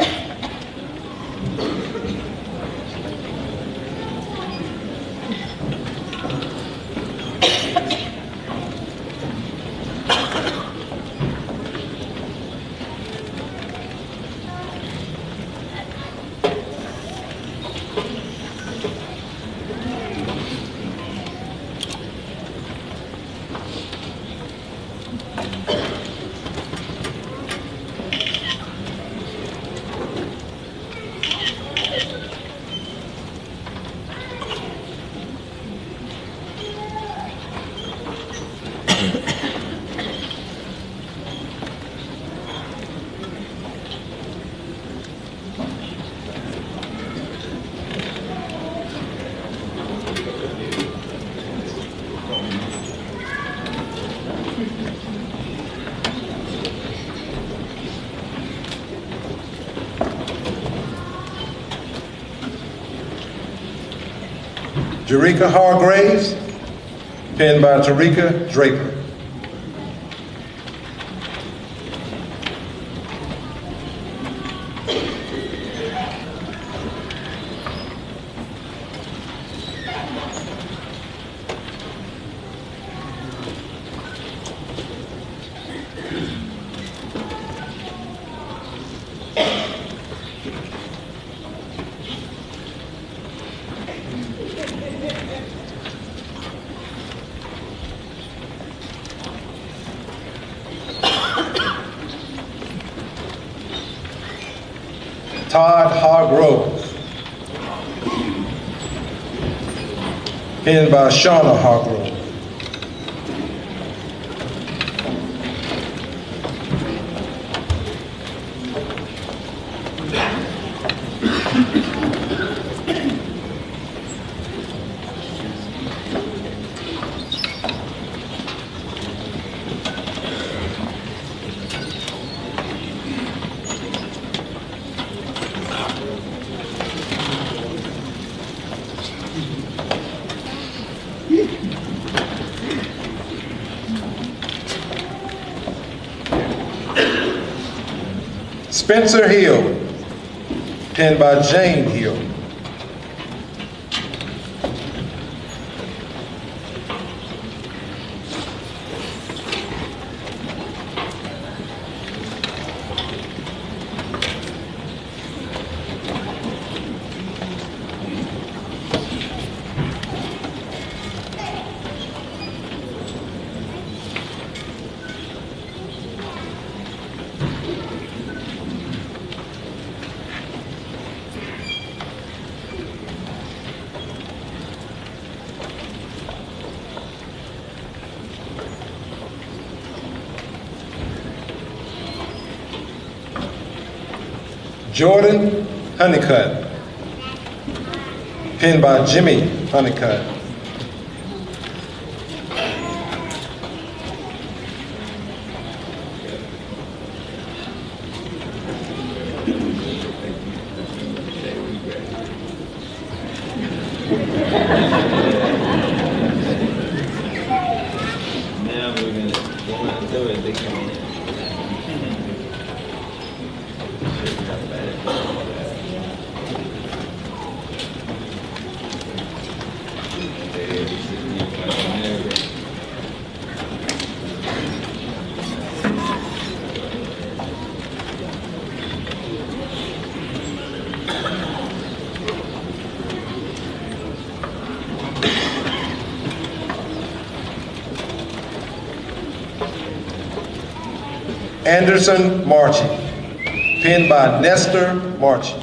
Jerika Hargraves, penned by Tarika Draper. Todd Hargrove, penned by Shauna Hargrove. Spencer Hill, penned by Jane Hill. Jordan Honeycutt, penned by Jimmy Honeycutt. Now we're going to go out and do it. They come in. Anderson Marchie, penned by Nestor Marchie.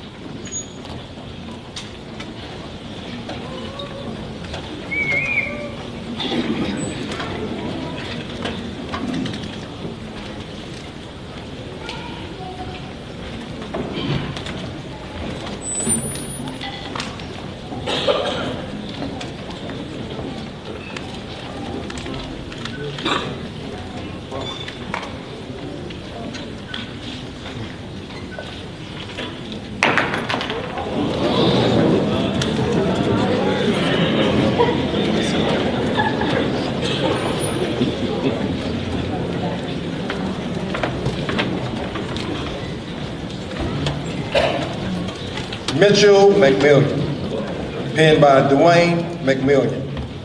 Mitchell McMillian, penned by Dwayne McMillian.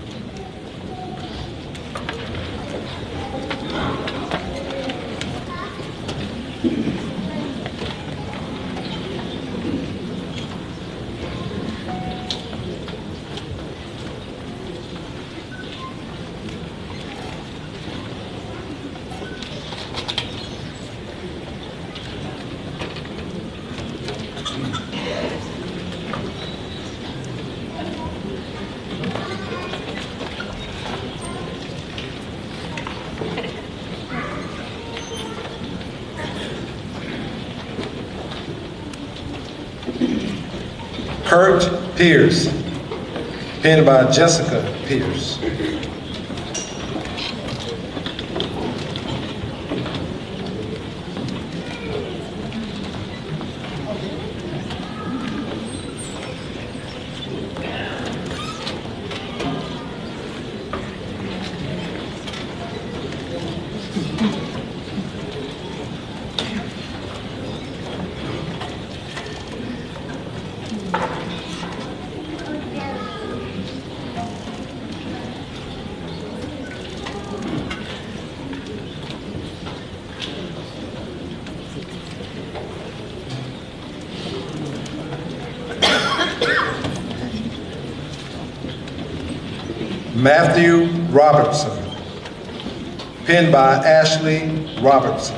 Kurt Pierce, penned by Jessica Pierce. Matthew Robertson, penned by Ashley Robertson.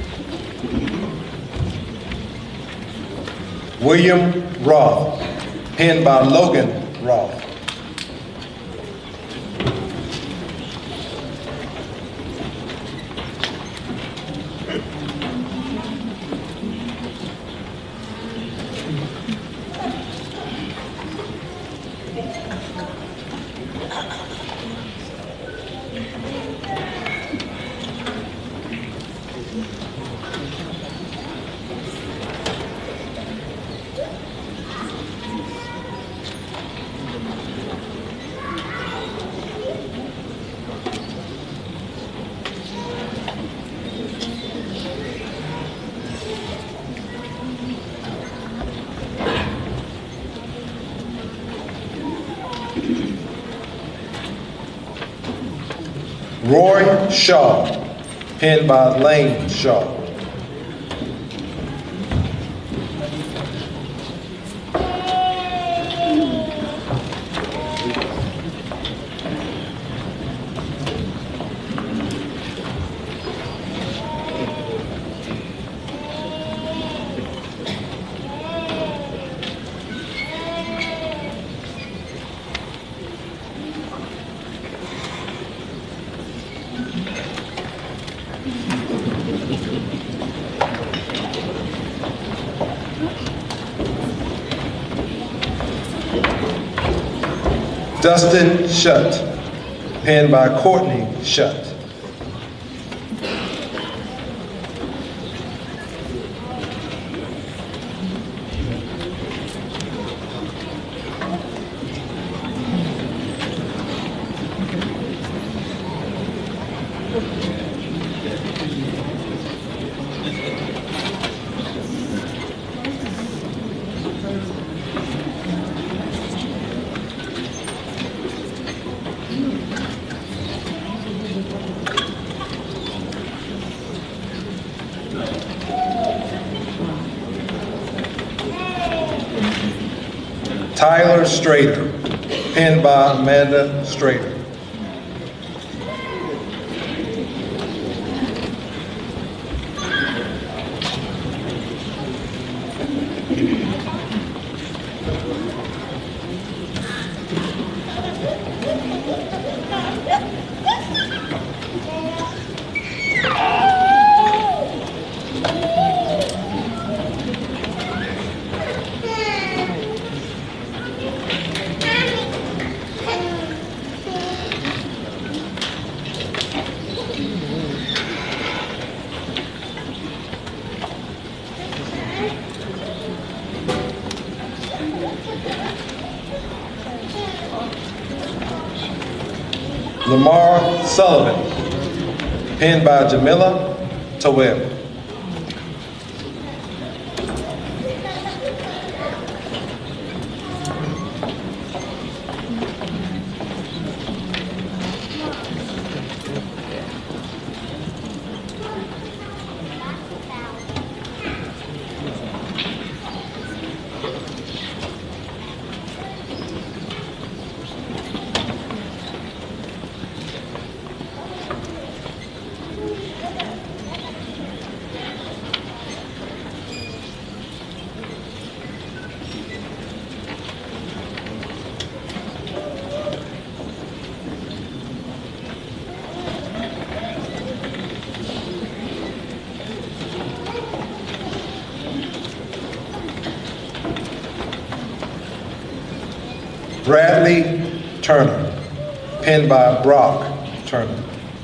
William Roth, penned by Logan Roth. Roy Shaw, penned by Lane Shaw. Dustin Shutt, penned by Courtney Shutt. Tyler Strader, penned by Amanda Strader. Lamar Sullivan, penned by Jamila Taweb. Bradley Turner, penned by Brock Turner.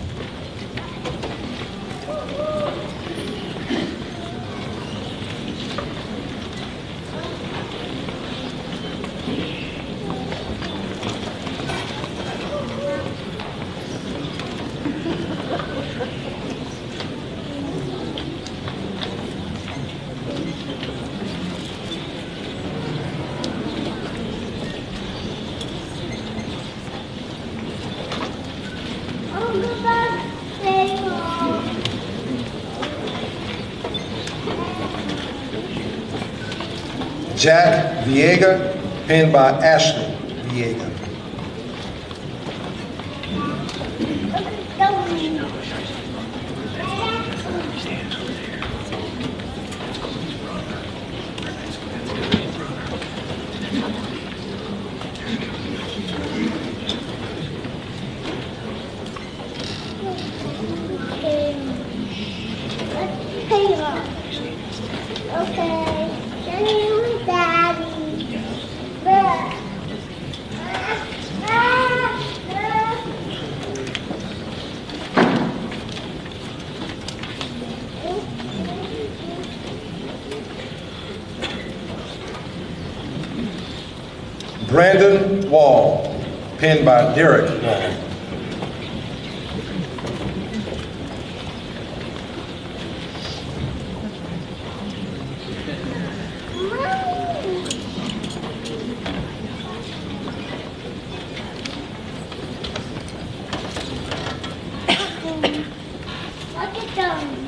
Jack Viega, penned by Ashley Viega. Okay. Daddy. But. Brandon Wall, penned by Derek Wall. Look at them.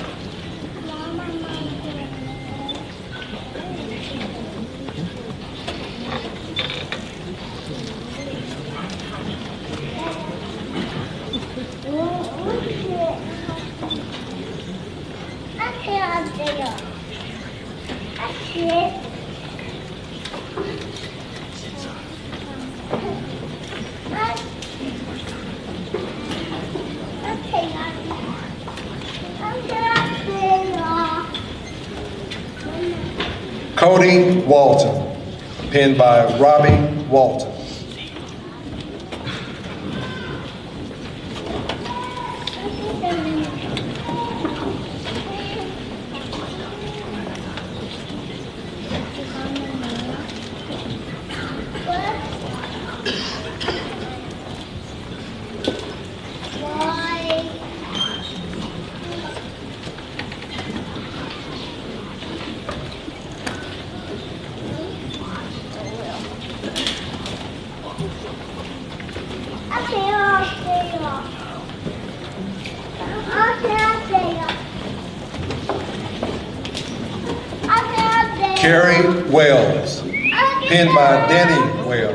Cody Walton, penned by Robbie Walton. Carrie Wells, penned by Denny Wells.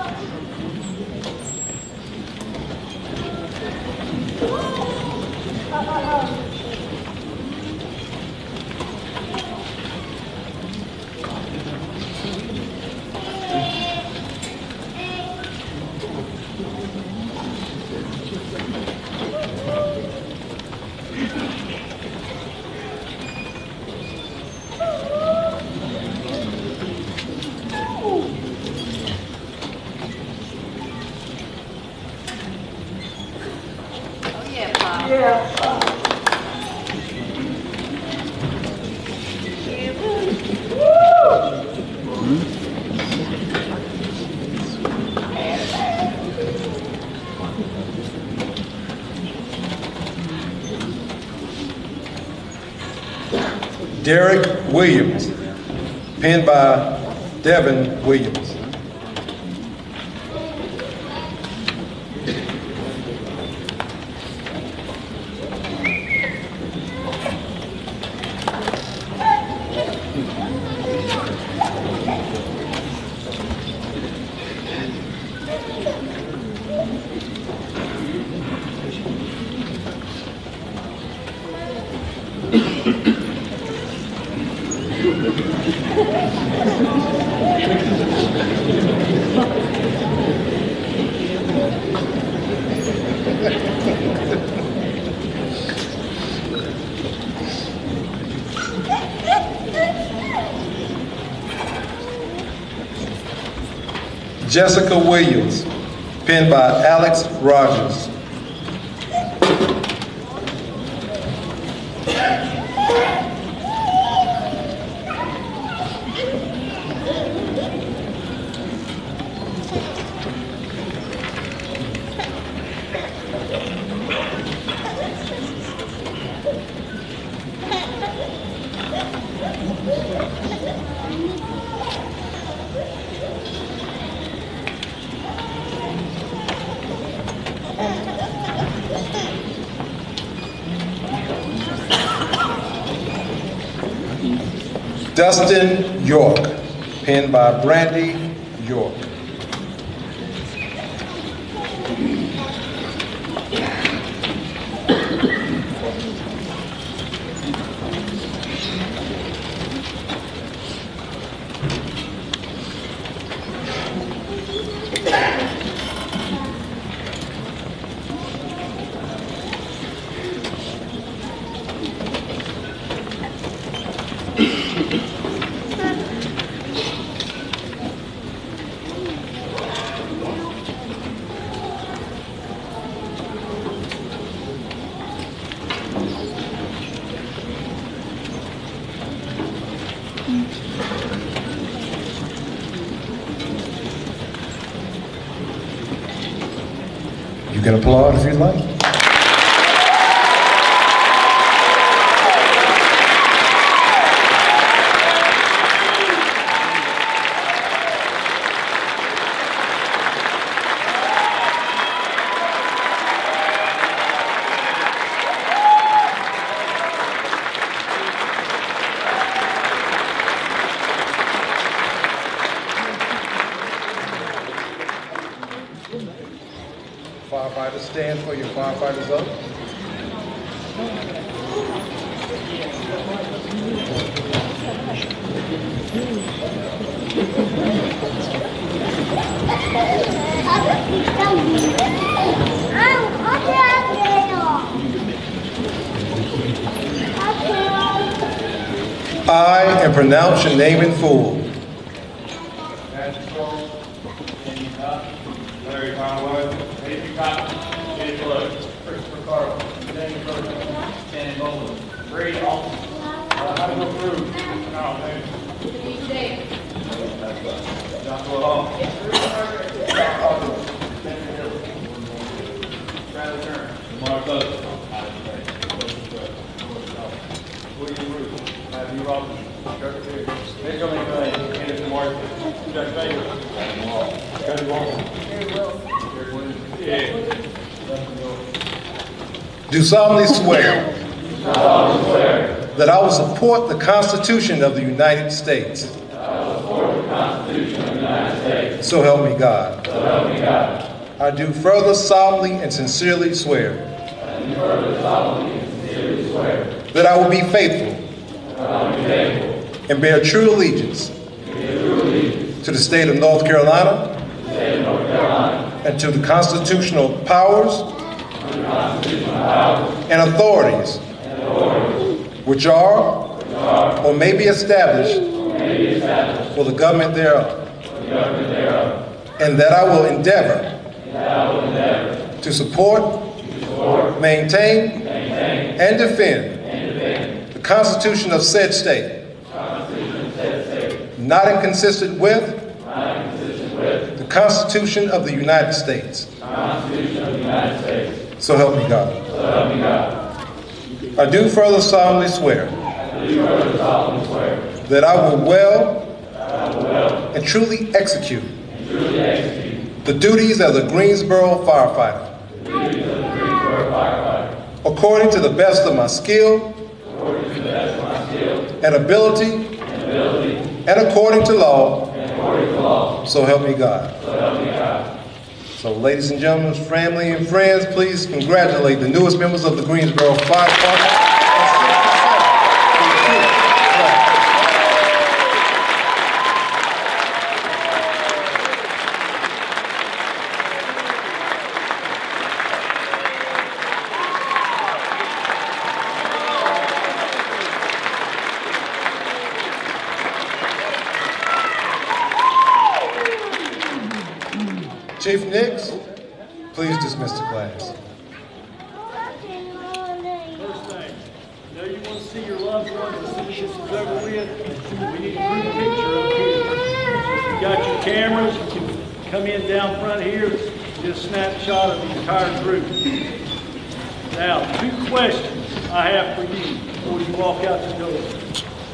Derek Williams, penned by Devin Williams. Jessica Williams, penned by Alex Rogers. Dustin York, penned by Brandy York. You can applaud if you'd like. Firefighters, stand for your firefighter's oath. I, and pronounce your name in full, Larry Conway, David Cotton, Jenny Flood, Christopher Carter, Danny Burton, Shannon Bowman, Brady Alton, Michael Cruz, Carl Davis, Joshua Hall, Bradley Turner, Lamar Close, William Root, Matthew Robinson, Trevor Pierce, Mitchell McVeigh, Anderson Martin, Jack Baker, Cody Walker. do solemnly swear that I will support the Constitution of the United States. So help me God. I do further solemnly and sincerely swear that I will be faithful and bear true allegiance to the state of North Carolina and to the constitutional powers and authorities which are or may be established for the government thereof, and that I will endeavor to support, maintain, and defend the Constitution of said state, not inconsistent with the Constitution of the United States. So help me God. I do further solemnly swear that I will well and truly execute the duties as a Greensboro firefighter according to the best of my skill and ability and according to law. So help me God. So ladies and gentlemen, family and friends, please congratulate the newest members of the Greensboro Fire Department. Chief Nix, please dismiss the class. First thing, I know you want to see your loved ones as soon as this is over with. We need a group picture up here. If you got your cameras, you can come in down front here, get a snapshot of the entire group. Now, 2 questions I have for you before you walk out the door.